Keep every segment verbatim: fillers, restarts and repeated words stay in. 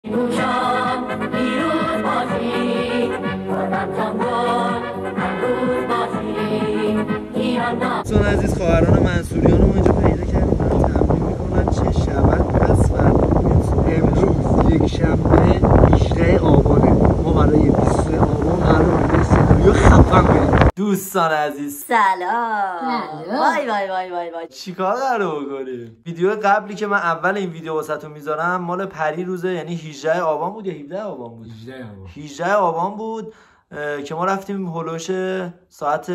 دوستان عزیز، خواهران منصوریان رو ما اینجا پیدا کردیم، دارن تمرین میکنن چه شود پس فردا. امروز یک شنبه هجدهم آبانه، ما برای بیستم آبان قرار یه سناریو خفن کنیم. دوستان عزیز سلام. وای وای وای وای وای چیکار قراره بکنیم؟ ویدیو قبلی که من اول این ویدیو واسهتون میذارم مال پری روزه، یعنی هجدهم آبان بود یا هفدهم آبان بود؟ هجدهم آبان بود که ما رفتیم هولوش ساعت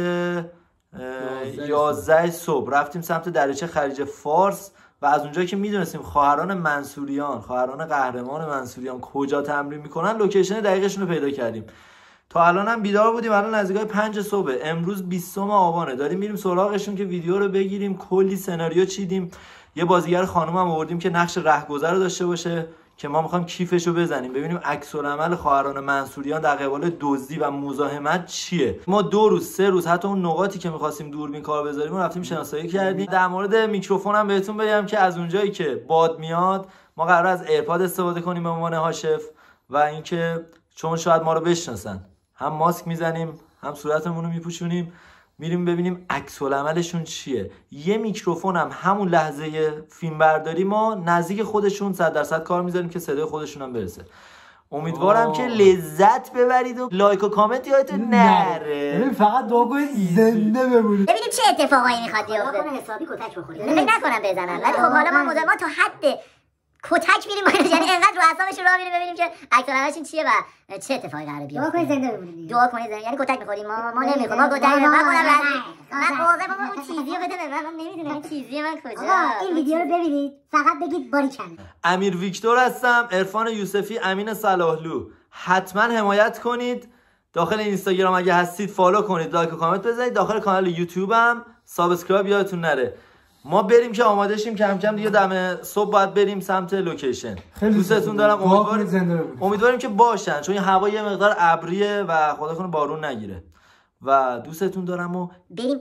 یازده صبح رفتیم سمت دریاچه خلیج فارس و از اونجا که میدونستیم خواهران منصوریان، خواهران قهرمان منصوریان کجا تمرین میکنن، لوکیشن دقیقشون رو پیدا کردیم. تا الان هم بیدار بودیم، الان نزدیکای پنج صبح، امروز بیستم آبانه، داریم میریم سراغشون که ویدیو رو بگیریم. کلی سناریو چیدیم، یه بازیگر خانم هم آوردیم که نقش رهگذر رو داشته باشه که ما میخوایم کیفشو بزنیم، ببینیم عکس العمل خواهران منصوریان در قبال دزدی و مزاحمت چیه. ما دو روز سه روز حتی اون نقاطی که میخواستیم دوربین کار بذاریم و رفتیم شناسایی کردیم. در مورد میکروفون هم بهتون بگم که از اونجایی که باد میاد ما قرار از ایرپاد استفاده کنیم به عنوان هاشف و اینکه چون شاید ما رو بشناسن هم ماسک میزنیم هم صورتمون رو میپوشونیم، میریم ببینیم عکس العملشون چیه. یه میکروفون هم همون لحظه فیلم برداری ما نزدیک خودشون صد درصد کار میذاریم که صدای خودشون هم برسه. امیدوارم که لذت ببرید و لایک و کامنت یادتون نره. ببین فقط دعا کنید زنده بمونید. ببینیم چه اتفاقایی میخواد بیفته. دعا کنم حسابی کتک بخورید. فکر نکنم بزنن. ولی خب حالا ما مدام تا حد کتک میریم باید، یعنی انقدر رو اعصابش راه میریم ببینیم که عکس العملشون چیه و چه اتفاقی قراره بیفته. دعا کنید زنده بمونید. دعا کنید زنده، یعنی کتک میخوریم ما ما نمیخوریم. ما کتک نمیخوریم. من من واقعا بابا اون چیزیو بده به من، من نمیدونم این چیزی من کجا. این ویدیو رو ببینید، فقط بگید باریکلا. امیر ویکتور هستم، عرفان یوسفی، امین صلاحلو. حتما حمایت کنید. داخل اینستاگرام اگه هستید فالو کنید، لایک و کامنت بزنید. داخل کانال یوتیوب هم سابسکرایب یادتون نره. ما بریم که آماده شیم، کم کم دیگه دم صبح باید بریم سمت لوکیشن. دوستتون دارم، امیدواریم امیدواریم که باشن چون این هوا یه مقدار ابریه و خدا کنه بارون نگیره و دوستتون دارم و بریم.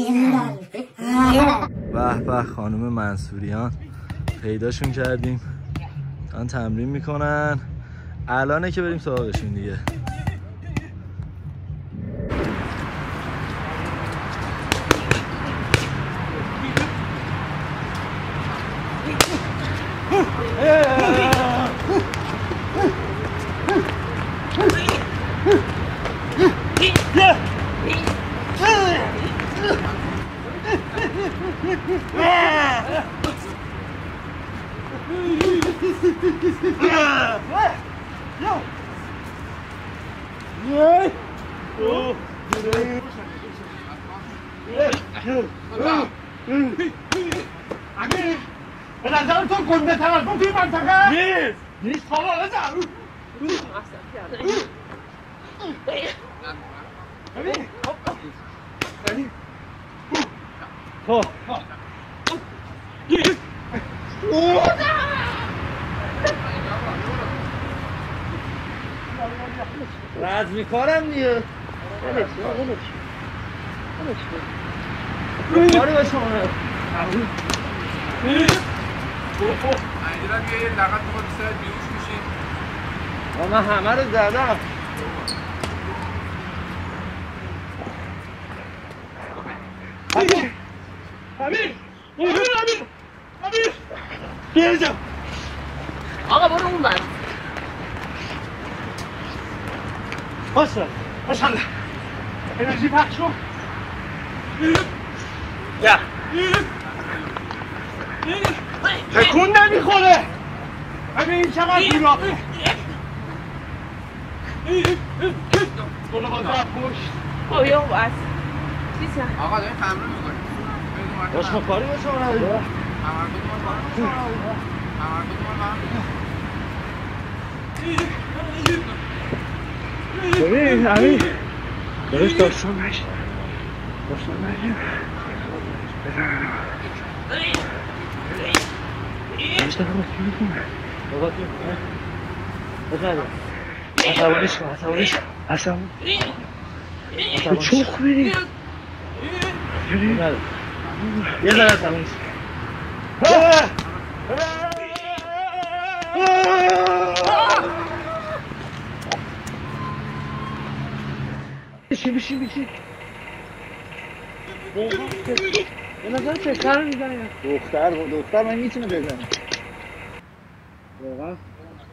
به به خانم منصوریان پیداشون کردیم، دارن تمرین میکنن، الانه که بریم سراغشون دیگه. به نظر تو گنده تمرکن توی منطقه؟ نیست نیست بابا بزن ببین خب راز میکارم دیگه. ولش کن ولش کن کاری به شما اینجا بیا یه لغت میخواد سرت بیهوش میشی. من همه رو زدم. امیر امیر امیر امیر امیر بیا اینجا. آقا برو اون بر. باشه ماشاءالله انرژی پخش کن. یا تکون نمیخوره. ببین چقدر دورا برو بازا پشت. خب یا بس آقا داریم تمرین میکنیم. باش ما کاری باشه ما نداریم. تمرکز ما تمرکز ما ببین امیر درش داستان نشید داستان نشید بزنم درش دارم بکی میکنه بابا تو بزنم عصبانیش کن عصبانیش عصبان تو چوخ بری یه ذره عصبانیش بشین بشین بشین به نظر پسر رو میزنی دختر دختر من میتونه بزنه واقعا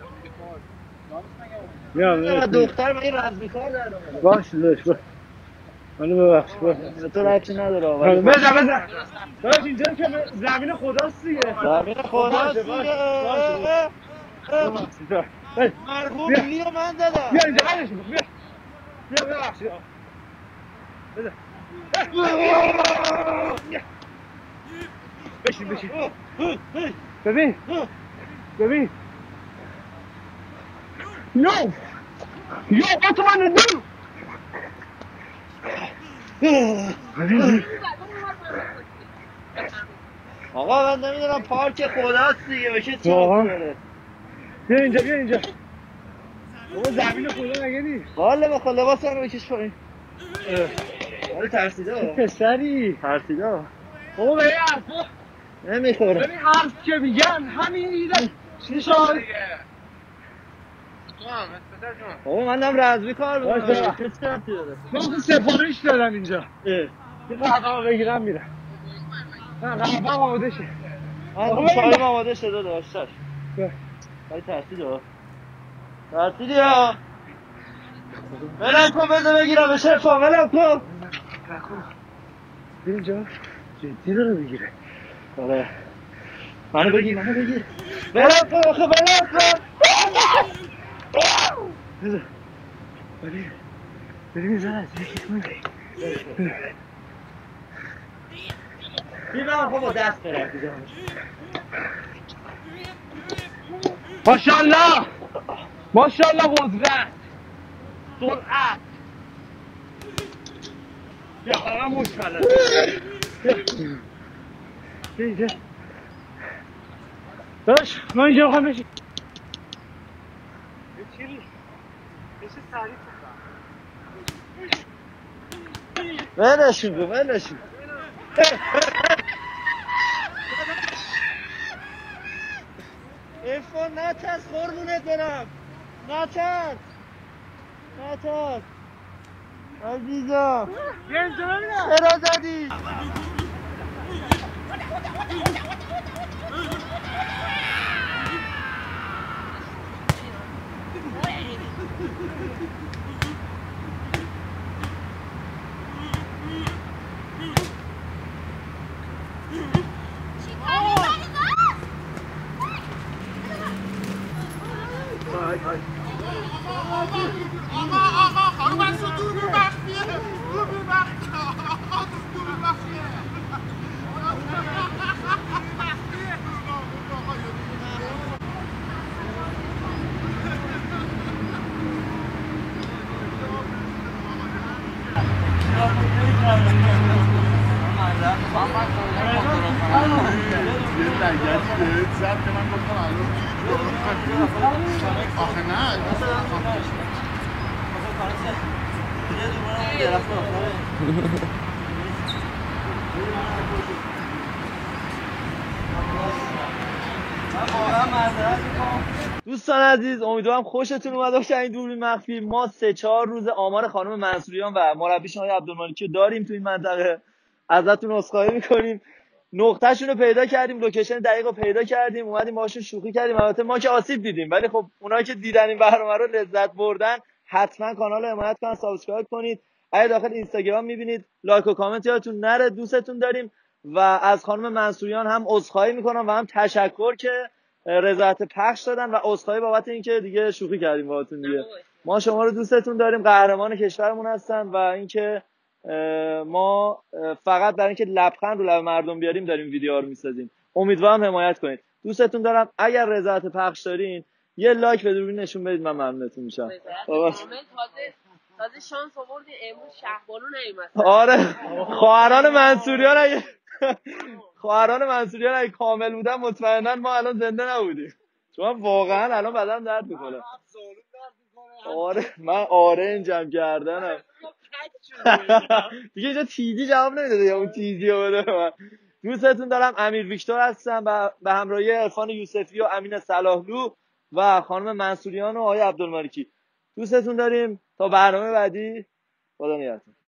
یا دختر من این رزمی کار در اومده باش داشت باش منو ببخش باش تو ربطی نداره بزن بزن باش اینجا که زمین خداست دیگه زمین خداست دیگه مرحوم بینی رو من دادم بیا اینجا برش کن بیا بیا ببخشید بزن بشین بشین ببین ببین نو یو what do I do آقا من نمیدونم پارک خداست دیگه بشه چه واقعا؟ داره بیا اینجا بیا اینجا بابا زمین خدا مگه نیست والا بخوا لباس رو بکش پایین ولی ترسیده پسری ترسیده بابا به این حرفا نمیخوره ببین حرف که میگن همین ایده چی شد بابا من دارم رزمی کار باش میکنم ببخش. چه ترسی داره من خود سفارش دادم اینجا اه. یه قهوه بگیرم میرم نه قهوه آماده شه من چای آماده شده داشتش ولی ترسیده ترسیدی ها ولم کن بذار بگیرم به شرفا ولم کن بیا اینجا جدی داره بگیره آره منو بگیر منو بگیر ولم کن آخه ولم کن بذار ببین ببین زن از یکی کنی بیر من خب با دست برم ماشالله ماشالله قدرت سرعت یا همه مشکله بیا اینجا داش من اینجا بخوام بشین چیلی بشه تعریف ولشون کن ولشون ارفان نترس قربونت برم نترس نترس عزیزم بیا اینجا ببینم چرا زدی؟ آقا آقا خانم از دور بخشیه دور بخشیه آقا دور بخشیه آخه نه دوستان عزیز امیدوارم خوشتون اومده باشه این دوربین مخفی. ما سه چهار روز آمار خانم منصوریان و مربیشون آقای عبدالمالکی رو داریم تو این منطقه. ازتون عذرخواهی میکنیم. نقطهشون رو پیدا کردیم، لوکیشن دقیق رو پیدا کردیم، اومدیم باهاشون شوخی کردیم. البته ما که آسیب دیدیم، ولی خب اونایی که دیدن این برنامه رو لذت بردن حتما کانال رو حمایت کنن، سابسکرایب کنید. اگه داخل اینستاگرام میبینید لایک و کامنت یادتون نره. دوستتون داریم و از خانم منصوریان هم عذرخواهی میکنم و هم تشکر که رضایت پخش دادن و عذرخواهی بابت اینکه دیگه شوخی کردیم باهاتون دیگه. ما شما رو دوستتون داریم، قهرمان کشورمون هستن و اینکه ما فقط برای اینکه لبخند رو لب مردم بیاریم داریم ویدیوها رو میسازیم. امیدوارم حمایت کنید. دوستتون دارم. اگر رضایت پخش دارین یه لایک به دوربین نشون بدید، من ممنونتون میشم. تازه تازه شانس آوردی امروز شهبالو نیومد. آره خواهران منصوریان اگه خواهران منصوریان اگه کامل بودن مطمئنا ما الان زنده نبودیم، چون واقعا الان بدنم درد میکنه. آره من آرنجم گردنم دیگه اینجا تیزی جواب نمیده یا اون تیزی رو بده من. دوستتون دارم. امیر ویکتور هستم و به همراهی عرفان یوسفی و امین صلاحلو و خانم منصوریان و آقای عبدالمالکی. دوستتون داریم. تا برنامه بعدی خدا نگهدار.